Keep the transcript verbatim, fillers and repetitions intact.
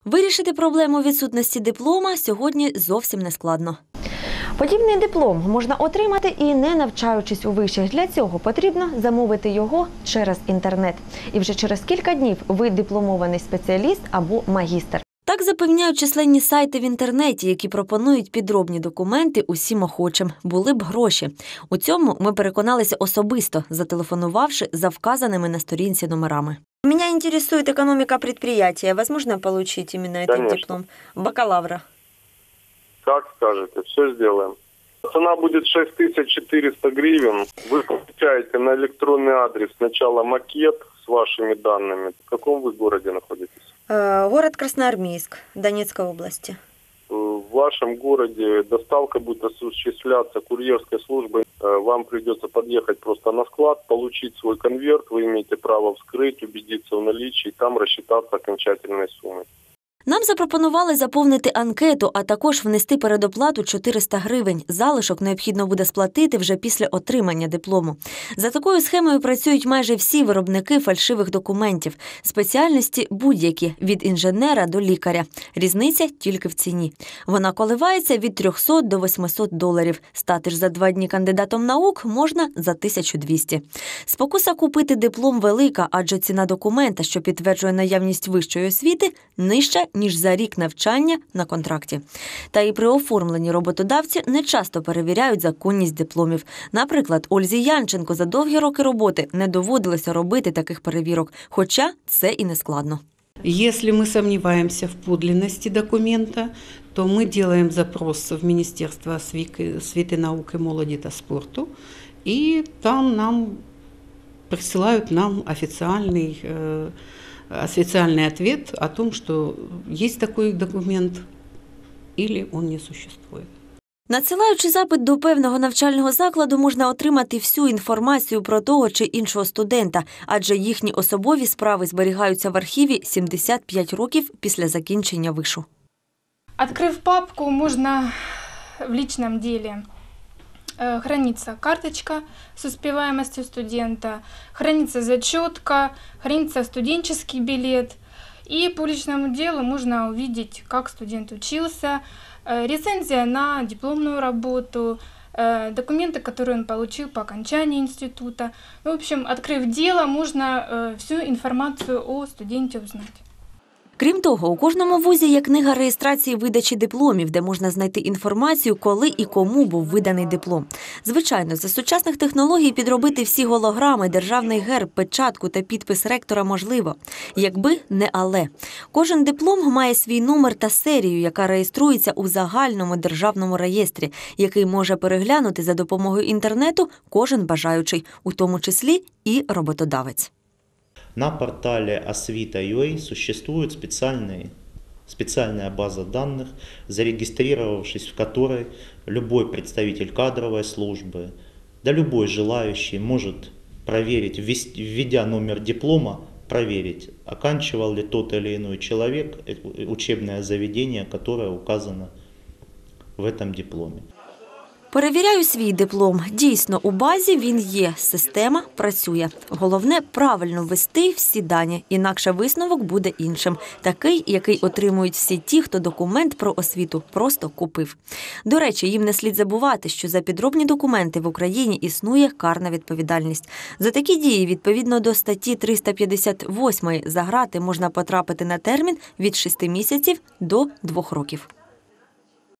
Вирішити проблему відсутності диплома сьогодні зовсім не складно. Подібний диплом можна отримати і не навчаючись у вишах. Для цього потрібно замовити його через інтернет. І вже через кілька днів ви дипломований спеціаліст або магістр. Так запевняють численні сайти в інтернеті, які пропонують підробні документи усім охочим. Були б гроші. У цьому ми переконалися особисто, зателефонувавши за вказаними на сторінці номерами. Меня интересует экономика предприятия. Возможно получить именно этот Конечно. диплом бакалавра? Как скажете, все сделаем. Цена будет шесть тысяч четыреста гривен. Вы получаете на электронный адрес сначала макет с вашими данными. В каком вы городе находитесь? Э, город Красноармейск, Донецкой области. В вашем городе доставка будет осуществляться курьерской службой. Вам придется подъехать просто на склад, получить свой конверт. Вы имеете право вскрыть, убедиться в наличии, и там рассчитаться окончательной суммой. Нам запропонували заповнити анкету, а також внести передоплату чотириста гривень. Залишок необхідно буде сплатити вже після отримання диплому. За такою схемою працюють майже всі виробники фальшивих документів. Спеціальності будь-які – від інженера до лікаря. Різниця тільки в ціні. Вона коливається від трьохсот до восьмисот доларів. Стати ж за два дні кандидатом наук можна за тисячу двісті. Спокуса купити диплом велика, адже ціна документа, що підтверджує наявність вищої освіти, нижча, ніж за рік навчання на контракті. Та і при оформленні роботодавці не часто перевіряють законність дипломів. Наприклад, Ользі Янченко за довгі роки роботи не доводилося робити таких перевірок, хоча це і не складно. Если мы сомневаемся в подлинности документа, то мы делаем запрос в Министерство освіти, науки, молоді та спорту, и там нам присылают нам официальный официальный ответ о том, что есть такой документ или он не существует. Надсилаючи запит до певного навчального закладу, можна отримати всю інформацію про того чи іншого студента, адже їхні особові справи зберігаються в архіві сімдесят п'ять років після закінчення вишу. Открыв папку, можно в личном деле хранится карточка с успеваемостью студента, хранится зачетка, хранится студенческий билет. И по личному делу можно увидеть, как студент учился, рецензия на дипломную работу, документы, которые он получил по окончании института. В общем, открыв дело, можно всю информацию о студенте узнать. Крім того, у кожному вузі є книга реєстрації видачі дипломів, де можна знайти інформацію, коли і кому був виданий диплом. Звичайно, за сучасних технологій підробити всі голограми, державний герб, печатку та підпис ректора можливо. Якби не але. Кожен диплом має свій номер та серію, яка реєструється у загальному державному реєстрі, який може переглянути за допомогою інтернету кожен бажаючий, у тому числі і роботодавець. На портале освита точка ю а существует специальная, специальная база данных, зарегистрировавшись в которой любой представитель кадровой службы, да любой желающий может проверить, введя номер диплома, проверить, оканчивал ли тот или иной человек учебное заведение, которое указано в этом дипломе. Перевіряю свій диплом. Дійсно, у базі він є, система працює. Головне – правильно ввести всі дані, інакше висновок буде іншим. Такий, який отримують всі ті, хто документ про освіту просто купив. До речі, їм не слід забувати, що за підробні документи в Україні існує карна відповідальність. За такі дії, відповідно до статті триста п'ятдесят восьмої, за грати можна потрапити на термін від шести місяців до двох років.